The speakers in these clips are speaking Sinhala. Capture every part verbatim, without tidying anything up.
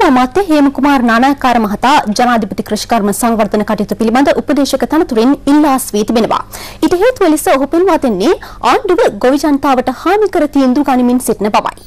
අමාත්‍ය හේමකුමාර නානායක්කාර මහතා ජනාධිපති කෘෂිකර්ම සංවර්ධන කටයුතු පිළිබඳ උපදේශක තනතුරින් ඉල්ලා සිටී තිබෙනවා. ඊට හේතුව ලෙස ඔහු පෙන්වා දෙන්නේ ආණ්ඩුව ගොවි ජනතාවට හානි කර තීන්දුව ගනිමින් සිටින බවයි.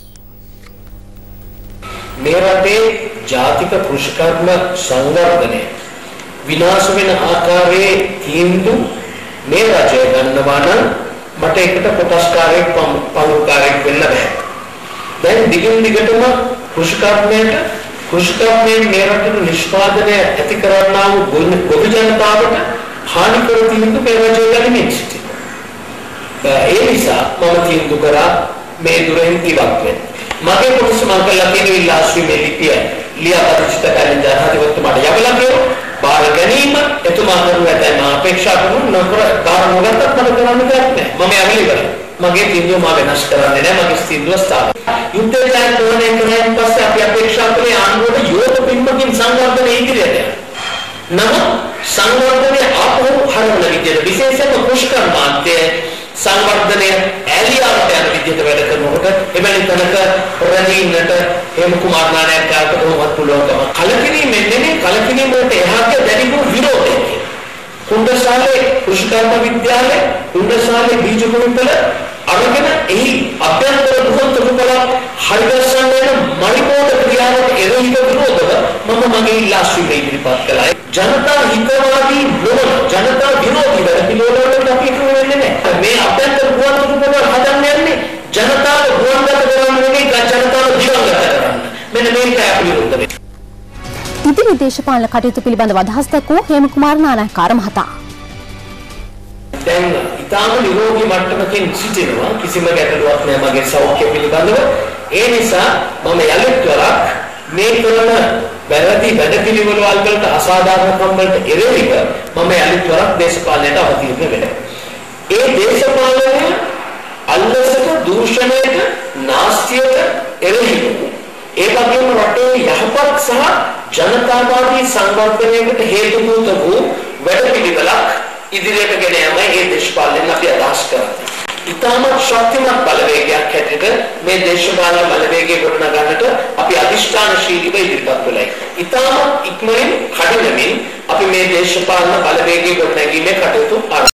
මේ රටේ ජාතික කෘෂිකර්ම සංවර්ධනය විනාශ වෙන ආකාරයේ තීන්දුව මේ රජය ගන්නවා නම් මට එකට කොටස්කාරයෙක් පවුල්කාරයෙක් වෙන්න බෑ. දැන් දිගින් දිගටම කෘෂිකර්මයට කෘෂිකර්මයෙන් මේ රටේ නිෂ්පාදනය ඇති කරන්නා වූ ගොවි ජනතාවට හානි කර තීන්දුව මේ රජය ගනිමින් සිටිනවා. ඒ නිසා මම තීන්දුව කරා මේ දුරින් ඉවත් වෙන්න. මගේ කොටස මම කළා තියෙන ඉල්ලාස්වීමේ ලිපිය ලියාපදිංචි කරන ජනාධිපතිතුමාට යවලා කියනවා. බාර ගැනීම එතුමා කරන වැඩයි මම අපේක්ෂා කරන නතර කාරණාවකට මම කරන්න දෙයක් නැහැ. මම යවලි ඉවරයි. මගේ තීන්දුව මම වෙනස් කරන්නේ නැහැ. මගේ තීන්දුව ස්ථාපිත. යුද්ධය ජය කරන්නේ කරන්නේ පස්සේ අපි අපේක්ෂා කරේ ආණ්ඩුවට යෝධ පින්මකින් සංවර්ධනය ඉදිරියට යන්න. නමුත් සංවර්ධනය ආපහු හරවන විදිහට විශේෂයෙන්ම කෘෂිකර්ම මාධ්‍ය සංවර්ධනය ඇලියාවට යන විදිහට වැඩ කරනකොට එවැනි තැනක රැඳීන්නට හේමකුමාර නානායක්කාරට කොහොමවත් පුළුවන්කම කලකිරීමෙන් නෙමෙයි කලකිරීම වලට එහාට දැඩි විරෝධයක්. කුණ්ඩසාලේ කෘෂිකර්ම විද්‍යාලය කුණ්ඩසාලේ බීජ කුණුපල අරගෙන එහි අභ්‍යන්තර දුහත් රුපල හරිගස්සන්න වෙන මරිකෝට ක්‍රියාවට එරෙහිව විරෝධව මම මගේ ඉල්ලාස්වීම ඉදිරිපත් කළා. ජනතා හිතවාදී නොවන ජනතා විරෝධී වැඩ පිළිවෙලකට අපි එකතු වෙන්නේ නැහැ. මේ අභ්‍යන්තර දුහත් රුපල හදන්න යන්නේ ජනතාව ගුවන්ගත කරන්න නෙවෙයි ජනතාව දිවංගත කරන්න. මෙන්න මේක අපි විරුද්ධ වෙන්නේ. ඉදිරි දේශපාලන කටයුතු පිළිබඳව අදහස් දක්වූ හේමකුමාර නානායක්කාර මහතා. දැන් ඊටාම නිරෝගී මට්ටමකින් සිටිනවා කිසිම ගැටලුවක් නැහැ මගේ සෞඛ්‍ය පිළිබඳව. ඒ නිසා මම යලිත් වරක් මේ කරන වැරදි වැඩපිළිවෙළ වලට අසාධාරණකම් වලට එරෙහිව මම යලිත් වරක් දේශපාලනයට අවතීර්ණ වෙනවා. ඒ දේශපාලනය අල්ලසක දූෂණයට නාස්තියට එරෙහිව ඒ වගේම රටේ යහපත් සහ ජනතාවාදී සංවර්ධනයකට හේතුභූත වූ වැඩපිළිවෙලක් ඉදිරියට ගෙන යමයි මේ දේශපාලනයෙන් අපි අදහස් කරන්නේ. ඉතාමත් ශක්තිමත් බලවේගයක් හැටියට මේ දේශපාලන බලවේගය ගොඩනගන්නට අපි අධිෂ්ඨානශීලීව ඉදිරිපත් වෙලයි. ඉතාමත් ඉක්මනින් කඩිනමින් අපි මේ දේශපාලන බලවේගය ගොඩනැගීමේ කටයුතු